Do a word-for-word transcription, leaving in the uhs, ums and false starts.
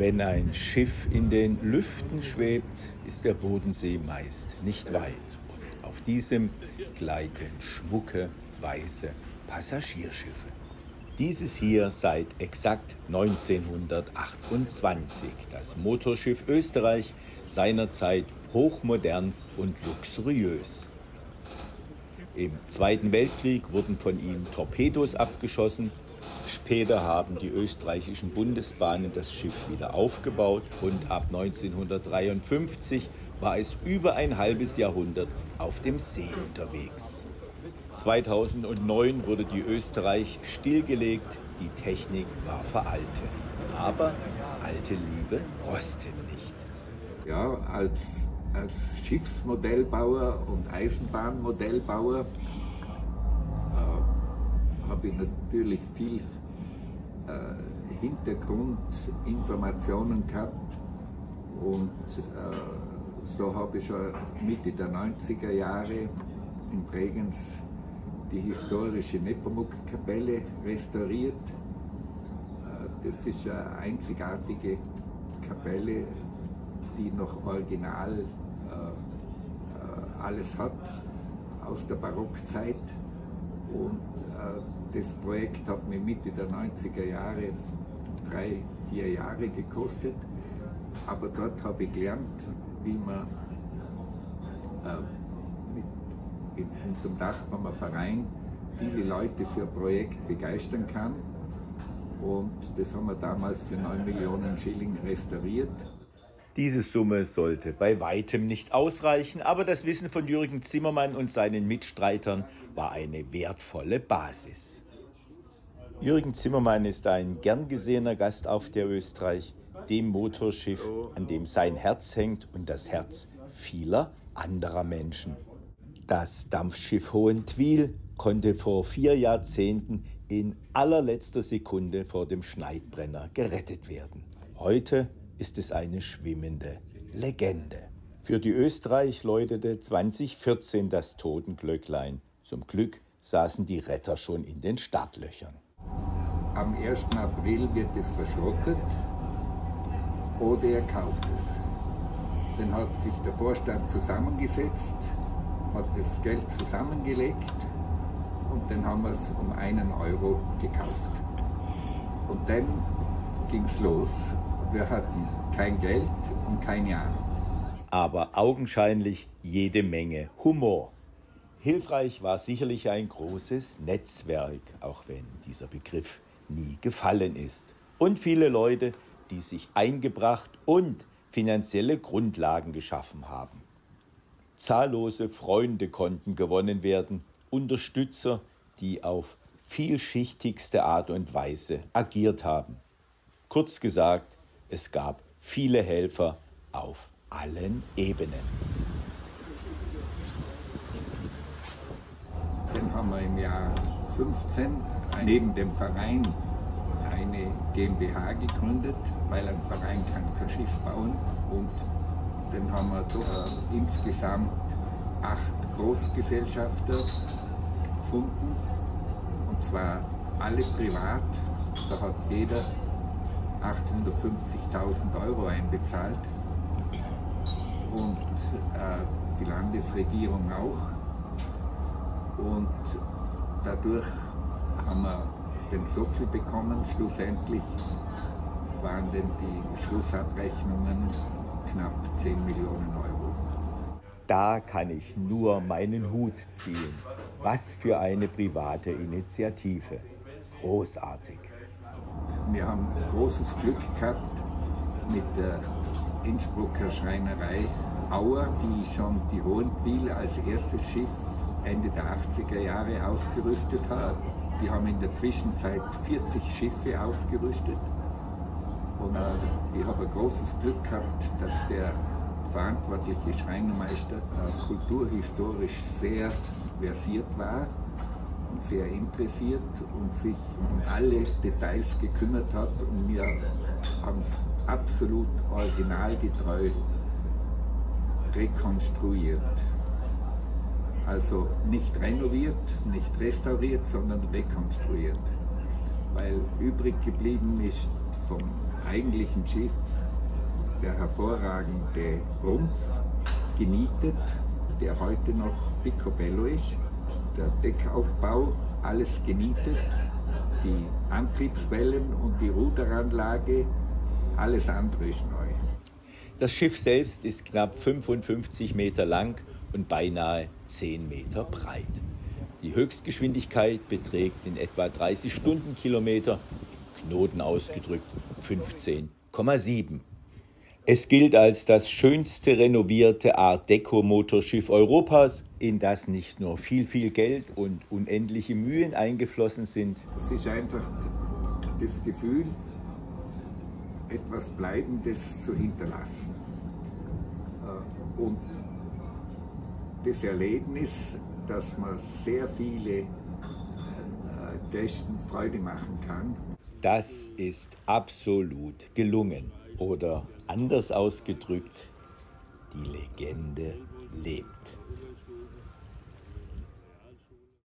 Wenn ein Schiff in den Lüften schwebt, ist der Bodensee meist nicht weit. Und auf diesem gleiten schmucke, weiße Passagierschiffe. Dieses hier seit exakt neunzehnhundertachtundzwanzig. Das Motorschiff Österreich, seinerzeit hochmodern und luxuriös. Im Zweiten Weltkrieg wurden von ihm Torpedos abgeschossen. Später haben die österreichischen Bundesbahnen das Schiff wieder aufgebaut und ab neunzehnhundertdreiundfünfzig war es über ein halbes Jahrhundert auf dem See unterwegs. zweitausendneun wurde die Österreich stillgelegt, die Technik war veraltet. Aber alte Liebe rostet nicht. Ja, als, als Schiffsmodellbauer und Eisenbahnmodellbauer äh, habe ich natürlich viel äh, Hintergrundinformationen gehabt und äh, so habe ich schon Mitte der neunziger Jahre in Bregenz die historische Nepomuk-Kapelle restauriert. Äh, das ist eine einzigartige Kapelle, die noch original äh, äh, alles hat aus der Barockzeit. Und äh, das Projekt hat mir Mitte der neunziger Jahre drei, vier Jahre gekostet. Aber dort habe ich gelernt, wie man äh, mit, in, unter dem Dach von einem Verein viele Leute für ein Projekt begeistern kann. Und das haben wir damals für neun Millionen Schilling restauriert. Diese Summe sollte bei weitem nicht ausreichen, aber das Wissen von Jürgen Zimmermann und seinen Mitstreitern war eine wertvolle Basis. Jürgen Zimmermann ist ein gern gesehener Gast auf der Österreich, dem Motorschiff, an dem sein Herz hängt und das Herz vieler anderer Menschen. Das Dampfschiff Hohentwiel konnte vor vier Jahrzehnten in allerletzter Sekunde vor dem Schneidbrenner gerettet werden. Heute ist es eine schwimmende Legende. Für die Österreich läutete zwanzig vierzehn das Totenglöcklein. Zum Glück saßen die Retter schon in den Startlöchern. Am ersten April wird es verschrottet oder er kauft es. Dann hat sich der Vorstand zusammengesetzt, hat das Geld zusammengelegt und dann haben wir es um einen Euro gekauft. Und dann ging es los. Wir hatten kein Geld und keine Ahnung. Aber augenscheinlich jede Menge Humor. Hilfreich war sicherlich ein großes Netzwerk, auch wenn dieser Begriff nie gefallen ist. Und viele Leute, die sich eingebracht und finanzielle Grundlagen geschaffen haben. Zahllose Freunde konnten gewonnen werden, Unterstützer, die auf vielschichtigste Art und Weise agiert haben. Kurz gesagt, es gab viele Helfer auf allen Ebenen. Dann haben wir im Jahr fünfzehn neben dem Verein eine GmbH gegründet, weil ein Verein kann kein Schiff bauen. Und dann haben wir doch äh, insgesamt acht Großgesellschafter gefunden, und zwar alle privat. Da hat jeder achthundertfünfzigtausend Euro einbezahlt und äh, die Landesregierung auch. Und dadurch haben wir den Sockel bekommen. Schlussendlich waren denn die Schlussabrechnungen knapp zehn Millionen Euro. Da kann ich nur meinen Hut ziehen. Was für eine private Initiative. Großartig. Wir haben großes Glück gehabt mit der Innsbrucker Schreinerei Auer, die schon die Hohentwiel als erstes Schiff Ende der achtziger Jahre ausgerüstet hat. Die haben in der Zwischenzeit vierzig Schiffe ausgerüstet. Und äh, ich habe ein großes Glück gehabt, dass der verantwortliche Schreinermeister äh, kulturhistorisch sehr versiert war und sehr interessiert und sich um alle Details gekümmert hat, und wir haben es absolut originalgetreu rekonstruiert. Also nicht renoviert, nicht restauriert, sondern rekonstruiert. Weil übrig geblieben ist vom eigentlichen Schiff der hervorragende Rumpf genietet, der heute noch picobello ist. Der Deckaufbau, alles genietet, die Antriebswellen und die Ruderanlage, alles andere ist neu. Das Schiff selbst ist knapp fünfundfünfzig Meter lang und beinahe zehn Meter breit. Die Höchstgeschwindigkeit beträgt in etwa dreißig Stundenkilometer, Knoten ausgedrückt fünfzehn Komma sieben. Es gilt als das schönste renovierte Art-Deco-Motorschiff Europas, in das nicht nur viel, viel Geld und unendliche Mühen eingeflossen sind. Es ist einfach das Gefühl, etwas Bleibendes zu hinterlassen. Und das Erlebnis, dass man sehr viele Gästen Freude machen kann. Das ist absolut gelungen. Oder anders ausgedrückt, die Legende lebt.